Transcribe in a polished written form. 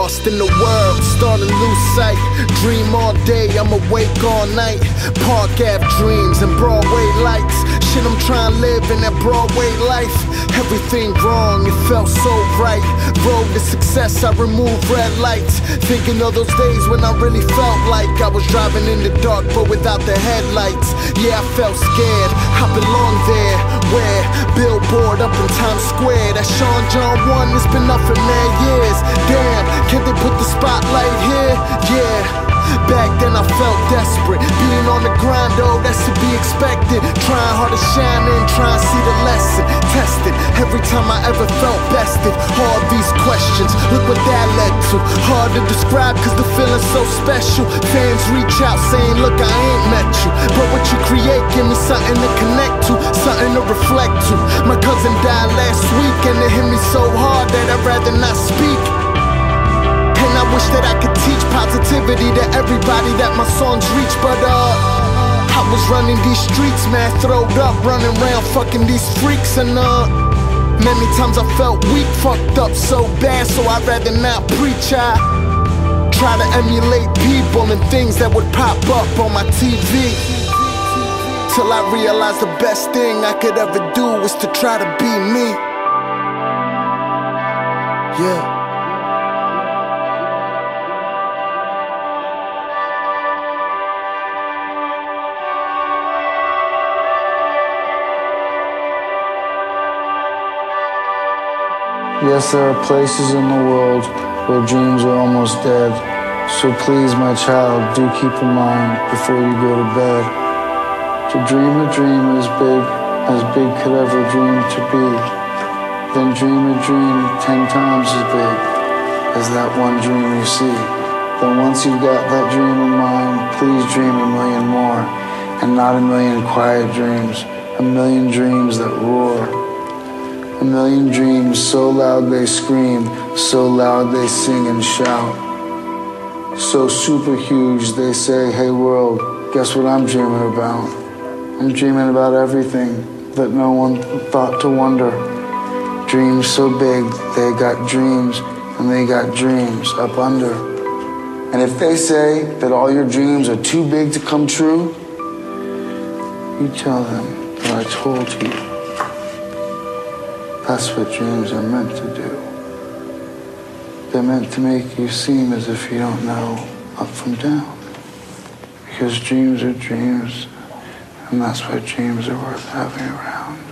lost in the world, starting to lose sight. Dream all day, I'm awake all night. Park Ave dreams and Broadway lights. Shit, I'm trying to live in that Broadway life. Everything wrong, it felt so right. Road to success, I removed red lights. Thinking of those days when I really felt like I was driving in the dark but without the headlights. Yeah, I felt scared, I belong there. Where? Billboard up in Times Square. That Sean John 1, it's been up for mad years. Damn, can't they put the spotlight here? Yeah. Back then I felt desperate. Being on the grind, though, that's to be expected. Trying hard to shine in, trying to see the lesson. Tested every time I ever felt bested. All these questions, look what that led to. Hard to describe cause the feeling's so special. Fans reach out saying, look, I ain't met you, but what you create give me something to connect to, something to reflect to. My cousin died last week and it hit me so hard that I'd rather not speak. I wish that I could teach positivity to everybody that my songs reach. But I was running these streets, man, throwed up, running around fucking these freaks. And many times I felt weak, fucked up so bad, so I'd rather not preach. I try to emulate people and things that would pop up on my TV, till I realized the best thing I could ever do was to try to be me. Yeah. Yes, there are places in the world where dreams are almost dead. So please, my child, do keep in mind before you go to bed. To dream a dream as big could ever dream to be. Then dream a dream 10 times as big as that one dream you see. Then once you've got that dream in mind, please dream a million more. And not a million quiet dreams, a million dreams that roar. A million dreams so loud they scream, so loud they sing and shout. So super huge they say, hey world, guess what I'm dreaming about? I'm dreaming about everything that no one thought to wonder. Dreams so big, they got dreams, and they got dreams up under. And if they say that all your dreams are too big to come true, you tell them that I told you. That's what dreams are meant to do. They're meant to make you seem as if you don't know up from down. Because dreams are dreams, and that's why dreams are worth having around.